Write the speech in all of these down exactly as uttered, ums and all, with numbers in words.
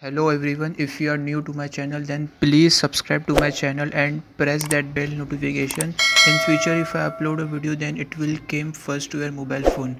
Hello everyone, if you are new to my channel then please subscribe to my channel and press that bell notification. In future if I upload a video then it will come first to your mobile phone.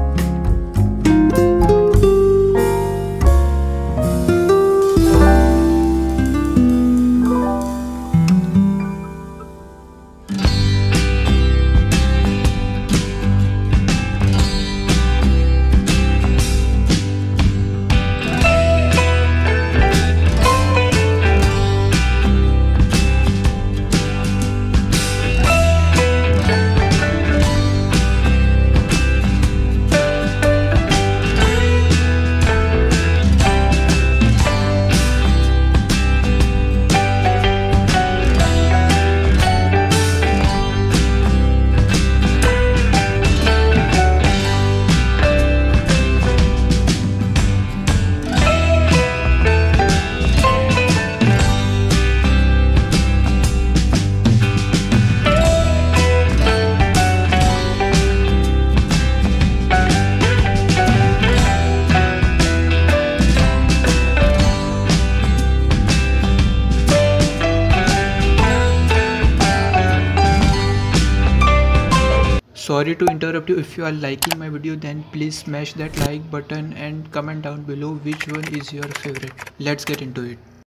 Sorry to interrupt you. If you are liking my video then please smash that like button and comment down below which one is your favorite. Let's get into it.